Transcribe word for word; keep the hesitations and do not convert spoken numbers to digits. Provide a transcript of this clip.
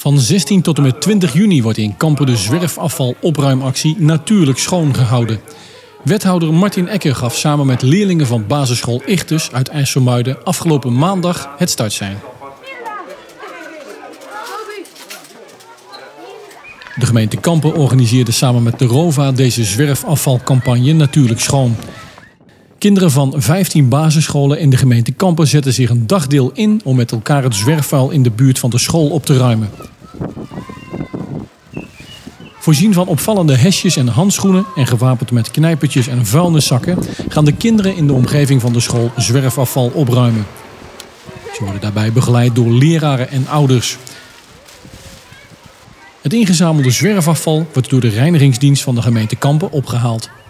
Van zestien tot en met twintig juni wordt in Kampen de zwerfafval-opruimactie natuurlijk schoon gehouden. Wethouder Martin Ekker gaf samen met leerlingen van basisschool Ichthus uit IJsselmuiden afgelopen maandag het startsein. De gemeente Kampen organiseerde samen met de ROVA deze zwerfafvalcampagne natuurlijk schoon. Kinderen van vijftien basisscholen in de gemeente Kampen zetten zich een dagdeel in om met elkaar het zwerfvuil in de buurt van de school op te ruimen. Voorzien van opvallende hesjes en handschoenen en gewapend met knijpertjes en vuilniszakken gaan de kinderen in de omgeving van de school zwerfafval opruimen. Ze worden daarbij begeleid door leraren en ouders. Het ingezamelde zwerfafval wordt door de reinigingsdienst van de gemeente Kampen opgehaald.